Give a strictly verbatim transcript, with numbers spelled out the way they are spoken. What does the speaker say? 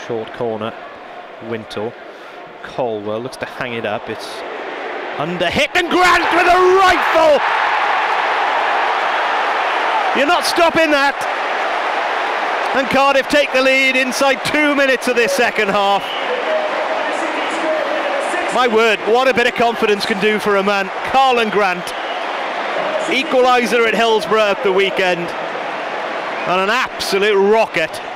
short corner. Wintle. Colwell looks to hang it up. It's under hit, and Grant with a rifle! You're not stopping that! And Cardiff take the lead inside two minutes of this second half. My word, what a bit of confidence can do for a man. Karlan Grant, equaliser at Hillsborough at the weekend, and an absolute rocket